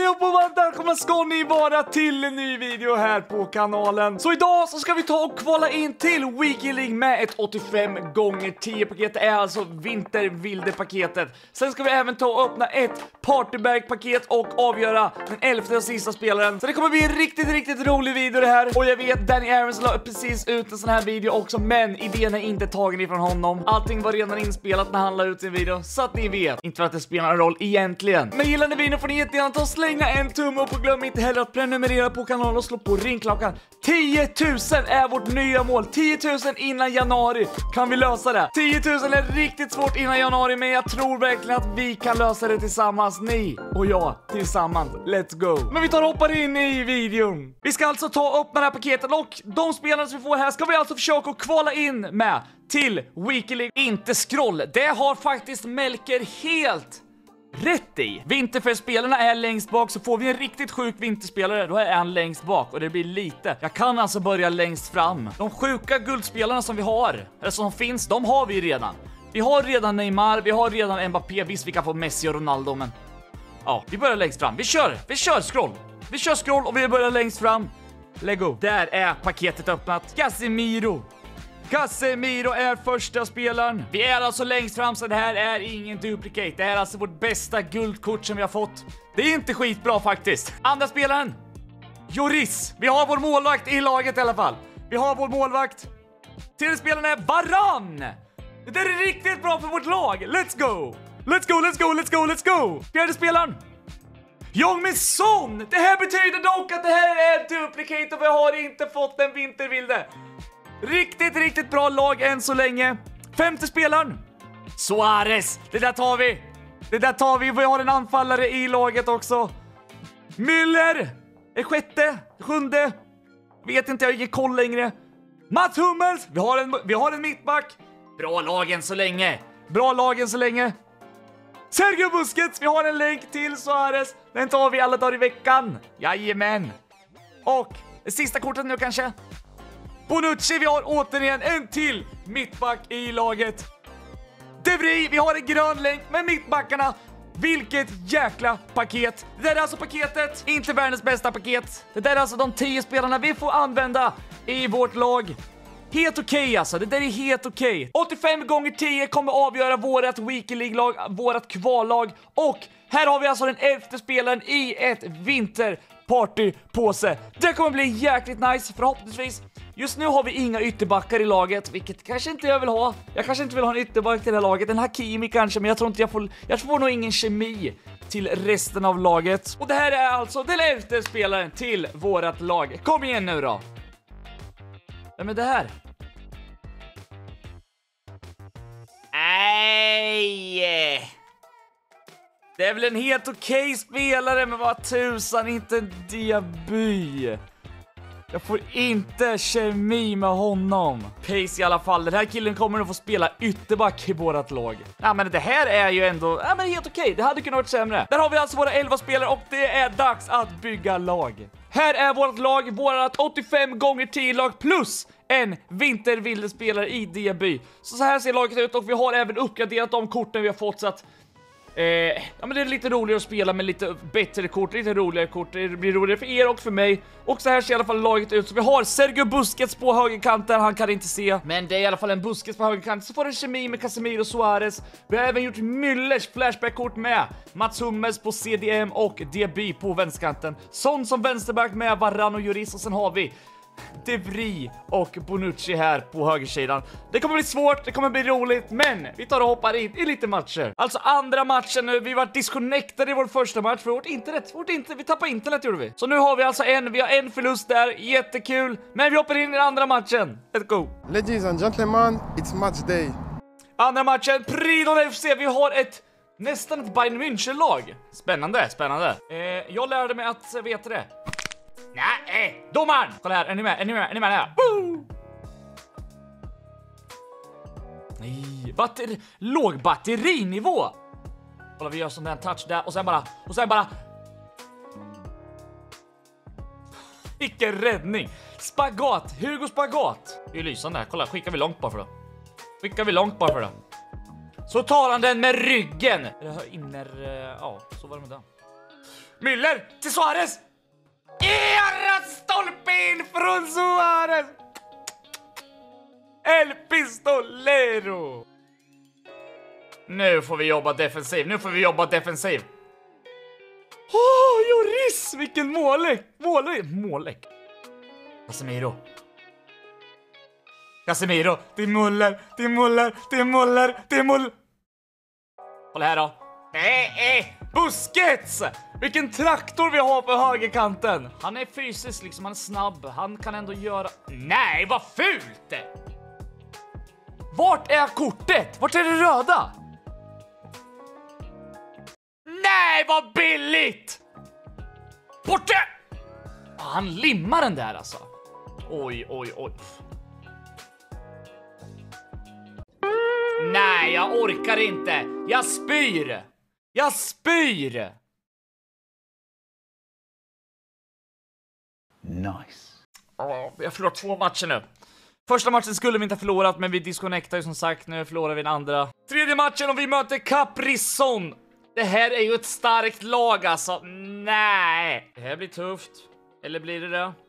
allihopa och varmt välkomna ska ni vara till en ny video här på kanalen. Så idag så ska vi ta och kvala in till Weekly League med ett 85x10 paket. Det är alltså vintervilde-paketet. Sen ska vi även ta och öppna ett partybag-paket och avgöra den 11:e och sista spelaren. Så det kommer bli en riktigt rolig video det här. Och jag vet Danny Arons la precis ut en sån här video också, men idén är inte tagen ifrån honom. Allting var redan inspelat när han la ut sin video, så att ni vet. Inte för att det spelar en roll egentligen. Men gillar ni videon får ni jättegärna ta och slänga en tumme upp och glöm inte heller att prenumerera på kanalen och slå på ringklockan. 10 000 är vårt nya mål. 10 000 innan januari. Kan vi lösa det? 10 000 är riktigt svårt innan januari, men jag tror verkligen att vi kan lösa det tillsammans. Ni och jag tillsammans. Let's go. Men vi tar och hoppar in i videon. Vi ska alltså ta upp med det här paketet och de spelarna som vi får här ska vi alltså försöka att kvala in med till Weekly League. Inte scroll. Det har faktiskt Melker helt rätt i. Vinterfärstspelarna är längst bak, så får vi en riktigt sjuk vinterspelare, då är han längst bak och det blir lite. Jag kan alltså börja längst fram. De sjuka guldspelarna som vi har, eller som finns, de har vi redan. Vi har redan Neymar, vi har redan Mbappé, visst vi kan få Messi och Ronaldo, men ja, vi börjar längst fram. Vi kör scroll. Vi kör scroll och vi börjar längst fram. Lego. Där är paketet öppnat. Casemiro är första spelaren. Vi är alltså längst fram, så det här är ingen duplicate. Det här är alltså vårt bästa guldkort som vi har fått. Det är inte skitbra faktiskt. Andra spelaren, Lloris. Vi har vår målvakt i laget i alla fall. Vi har vår målvakt. Tredje spelaren är Varane. Det där är riktigt bra för vårt lag. Let's go. Fjärde spelaren, Heung-min Son. Det här betyder dock att det här är duplicate och vi har inte fått en vintervilde. Riktigt bra lag än så länge. Femte spelaren, Suarez. Det där tar vi. Vi har en anfallare i laget också. Müller är sjunde. Vet inte, jag har ingen koll längre. Mats Hummels. Vi har en mittback. Bra lag än så länge. Sergio Busquets. Vi har en länk till Suarez. Den tar vi alla dagar i veckan. Jajamän. Och det sista kortet nu kanske, Bonucci. Vi har återigen en till mittback i laget. De Vrij. Vi har en grön länk med mittbackarna. Vilket jäkla paket. Det där är alltså paketet. Inte världens bästa paket. Det där är alltså de 10 spelarna vi får använda i vårt lag. Helt okej alltså. Det där är helt okej. 85x10 kommer avgöra vårat Weekly League-lag, vårat kvallag. Och här har vi alltså den 11:e spelaren i ett vinterpartypåse. Det kommer bli jäkligt nice förhoppningsvis. Just nu har vi inga ytterbackar i laget, vilket kanske inte jag vill ha. Jag kanske inte vill ha en ytterback till det här laget. En Hakimi kanske, men jag tror inte jag får nog ingen kemi till resten av laget. Och det här är alltså den 11:e spelaren till vårat lag. Kom igen nu då. Vem är det här? Nej. Det är väl en helt okej spelare, men vad tusan, inte en Diaby. Jag får inte kemi med honom. Pace i alla fall. Den här killen kommer att få spela ytterback i vårat lag. Ja, men det här är ju ändå helt okej. Det hade kunnat varit sämre. Där har vi alltså våra 11 spelare och det är dags att bygga lag. Här är vårt lag, vårat 85x10 lag plus en vintervilde spelare i Diaby. Så här ser laget ut och vi har även uppgraderat de korten vi har fått, så att men det är lite roligare att spela med lite bättre kort, lite roligare kort. Det blir roligare för er och för mig. Och så här ser i alla fall laget ut. Så vi har Sergio Busquets på högerkanten, han kan inte se, men det är i alla fall en Busquets på högerkanten. Så får en kemi med Casemiro och Suarez. Vi har även gjort Müllers flashback-kort med Mats Hummels på CDM och Diaby på vänsterkanten. Sån som vänsterback med Varane och Lloris. Och sen har vi De Vrij och Bonucci här på högersidan. Det kommer bli svårt, det kommer bli roligt, men vi tar och hoppar in i lite matcher. Alltså andra matchen nu, vi var disconnectade i vår första match för vårt internet. Vi tappade internet gjorde vi. Så nu har vi alltså vi har en förlust där, jättekul. Men vi hoppar in i den andra matchen. Let's go. Ladies and gentlemen, it's match day. Andra matchen, Pridon FC. Vi har nästan ett Bayern München-lag. Spännande. Jag lärde mig att veta det. Nej, domaren! Kolla här, är ni med här? Woo! Nej, låg batterinivå. Kolla, vi gör sån där touch där och sen bara icke räddning. Spagat, Hugo Spagat. Det är lysande här, kolla, skickar vi långt bara för det. Så tar han den med ryggen. Ja, så var det med den. Müller till Suarez. Stolpe in från Suarez. El Pistolero. Nu får vi jobba defensiv. Lloris, vilken målek. Casemiro, det är Muller. Håll här då. Busquets! Vilken traktor vi har på högerkanten. Han är fysisk liksom, han är snabb. Han kan ändå göra... Nej, vad fult! Vart är kortet? Vart är det röda? Nej, vad billigt! Borta! Han limmar den där alltså. Oj. Nej, jag orkar inte. Jag spyr. Nice. Jag förlorar 2 matcher nu. Första matchen skulle vi inte ha förlorat, men vi disconnectar ju som sagt. Nu förlorar vi den andra. Tredje matchen och vi möter Caprizon. Det här är ju ett starkt lag alltså. Nej. Det här blir tufft. Eller blir det det?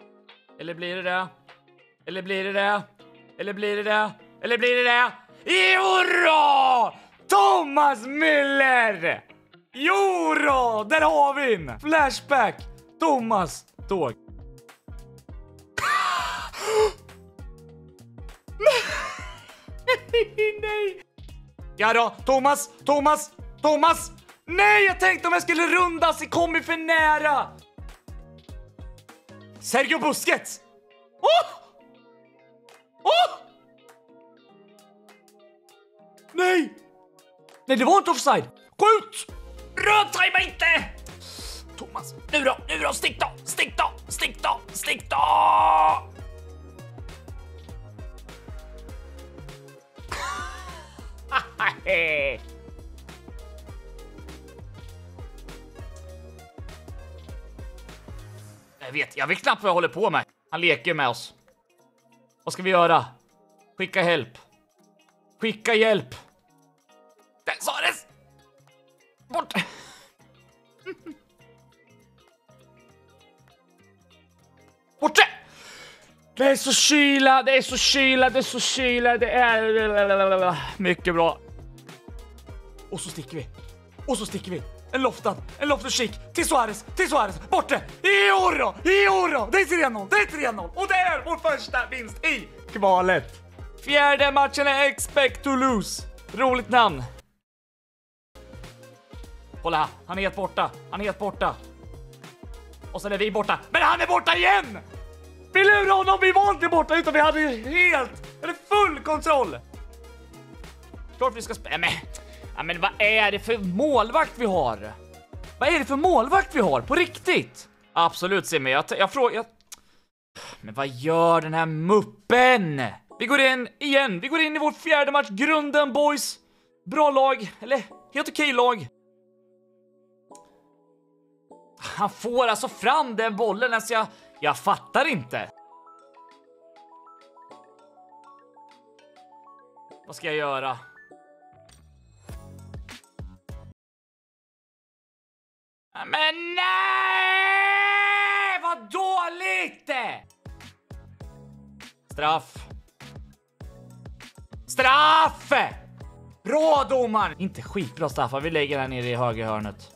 Juro! Thomas Müller! Juro! Där har vi en! Flashback! Thomas Tåg. Nej! Ja då, Thomas! Nej, jag tänkte om jag skulle rundas, jag kom ju för nära! Sergio Busquets! Nej, det var inte offside. Skjut! Röd, tajma inte! Thomas, nu då, stick då! Jag vet knappt vad jag håller på med. Han leker med oss. Vad ska vi göra? Skicka hjälp. Där sa det! Bort! Borta! Det är så kyla. Det är mycket bra. Och så sticker vi. En loftad till Suarez. Borta! Juro! Det är 3-0. Och det är vår första vinst i kvalet. Fjärde matchen är Expect to Lose. Roligt namn. Kolla, han är helt borta. Och sen är vi borta. Men han är borta igen! Vi lurade honom, vi var inte borta utan vi hade full kontroll. Klart vi ska spela. Men vad är det för målvakt vi har? På riktigt? Absolut, Simmy. Jag frågar... Men vad gör den här muppen? Vi går in igen. Vi går in i vår fjärde match. Grunden, boys. Bra lag. Eller helt okej lag. Han får alltså fram den bollen. Alltså jag fattar inte. Vad ska jag göra? Men nej! Vad dåligt! Straff! Bra domaren! Inte skitbra straffar. Vi lägger den nere i höger hörnet.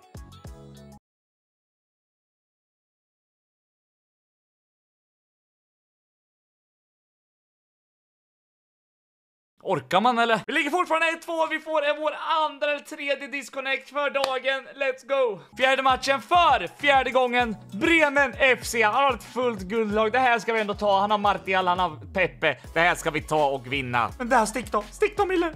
Orkar man eller? Vi ligger fortfarande 1-2. Vi får vår andra eller tredje disconnect för dagen. Let's go! Fjärde matchen för fjärde gången. Bremen FC. Han har ett fullt guldlag. Det här ska vi ändå ta. Han har Martial, han har Pepe. Det här ska vi ta och vinna. Men där, stick då Miller.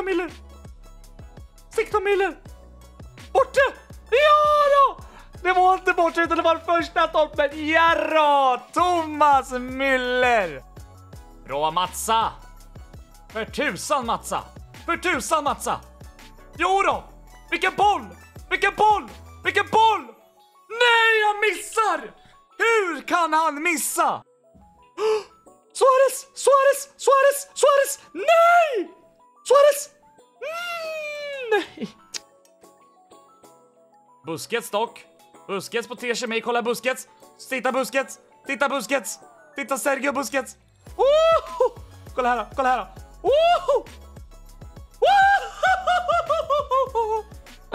Borta! Ja då! Det var inte borta utan det var första toppen. Jarra! Thomas Müller. Bra Matsa. För tusan Matsa! Jo då! Vilken boll! Nej, jag missar! Hur kan han missa? Suarez! Nej! Suarez! Nej! Busquets dock. Busquets beter sig mig. Kolla Busquets. Titta Busquets. Titta Busquets. Titta Sergio Busquets. Woho! Kolla här. Kolla här. Woho! Woho!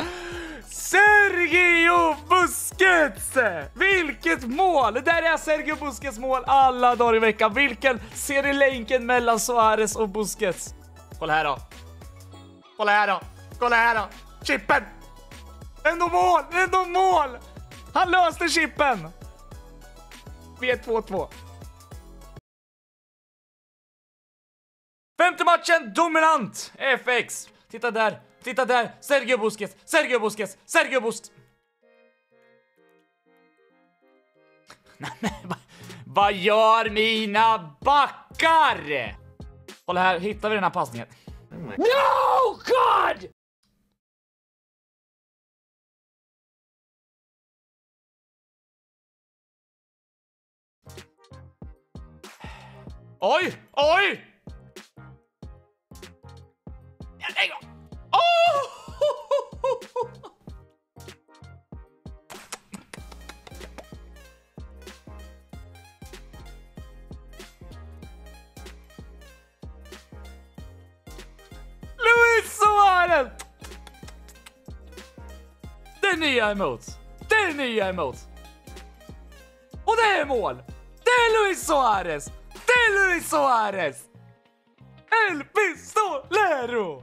Sergio Busquets! Vilket mål! Det där är Sergio Busquets mål alla dagar i veckan. Vilken serielänken mellan Suarez och Busquets. Kolla här då. Kolla här då. Kolla här då. Chippen! Ändå mål! Ändå mål! Han löste chippen! Vi är 2-2. Femte matchen, dominant! FX. Titta där. Titta där. Sergio Busquets. Sergio Busquets. Sergio Busquets. Vad gör mina backar? Kolla här. Hittar vi den här passningen? No, God! Oj! Oj! Luis Suarez! Det är nya emot. Det är nya emot. Och det är mål. Det är Luis Suarez. Det är Luis Suarez. El Pistolero.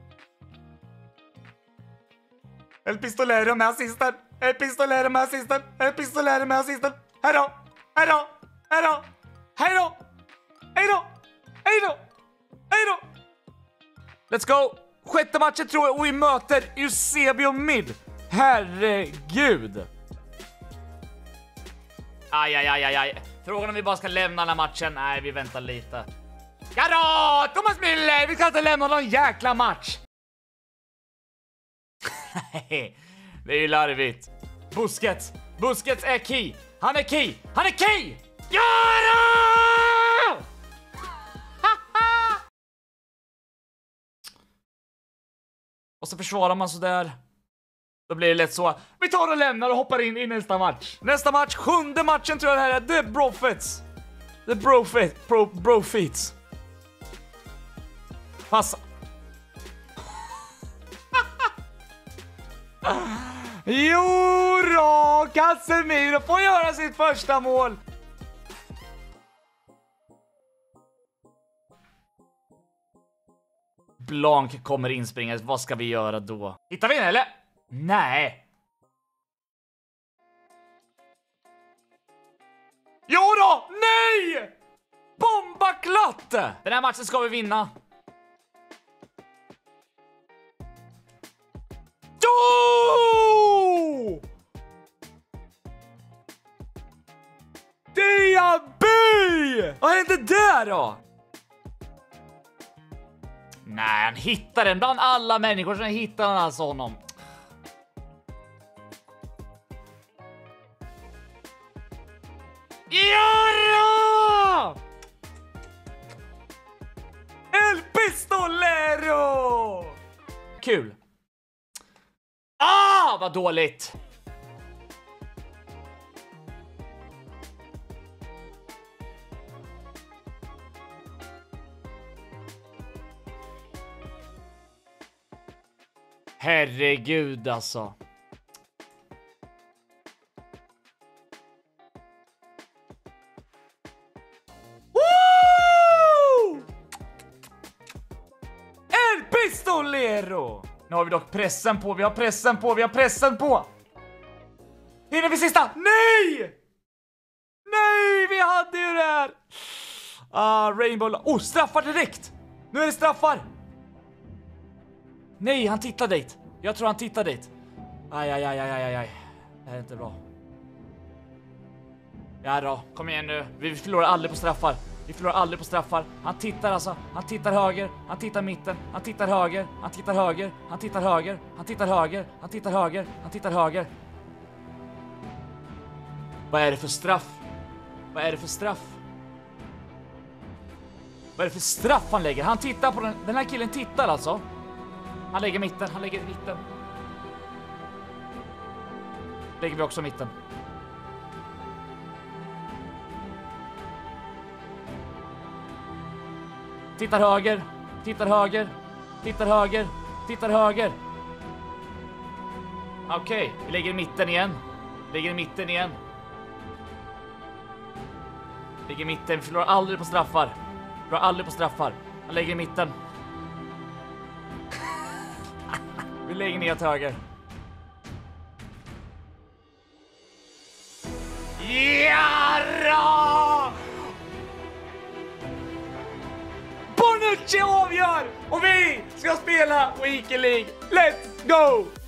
El Pistolero med assisten. El Pistolero med assisten. El Pistolero med assisten. Hej då. Hej då. Hej då. Hej då. Hej då. Hej då. Hej då. Let's go. Sjätte matchen tror jag och vi möter Eusebio Mid. Herregud. Aj. Frågan om vi bara ska lämna den här matchen. Nej, vi väntar lite. Ja då, Thomas Müller. Vi ska inte lämna någon jäkla match. Nej, det är ju larvigt. Busquets. Busquets är key. Han är key. Han är key. Ja då! Och så försvarar man så där. Då blir det lätt så. Vi tar och lämnar och hoppar in i nästa match. Nästa match, sjunde matchen tror jag det här är. The Profits. The Profits. Passa. Jo då, Casemiro får göra sitt första mål. Blanc kommer inspringa. Vad ska vi göra då? Hittar vi den eller? Nej. Jo då! Nej! Bomba klatt! Den här matchen ska vi vinna. Jo! Diaby! Vad hände där då? Nej, han hittar den bland alla människor, så hittar han alltså honom. Ja! El Pistolero! Kul. Ah, vad dåligt. Herregud alltså. Woo! El Pistolero! Nu har vi dock pressen på, vi har pressen på. Hinner vi sista? Nej! Nej, vi hade ju det här. Rainbow. Oh, straffar direkt. Nu är det straffar. Nej, han tittar dit. Jag tror han tittar dit. Aj. Det här är inte bra. Ja då, kom igen nu. Vi förlorar aldrig på straffar. Han tittar alltså. Han tittar höger. Han tittar mitten. Han tittar höger. Han tittar höger. Han tittar höger. Han tittar höger. Han tittar höger. Han tittar höger. Vad är det för straff? Vad är det för straff han lägger? Han tittar på den här killen tittar alltså. Han lägger mitten. lägger vi också i mitten. Tittar höger, tittar höger, tittar höger, tittar höger. Okej, vi lägger i mitten igen. Lägger i mitten igen. Lägger i mitten, förlorar aldrig på straffar. Förlorar aldrig på straffar. Han lägger i mitten. Vi lägger ner till höger. Jara! Bonucci avgör! Och vi ska spela Weekend League. Let's go!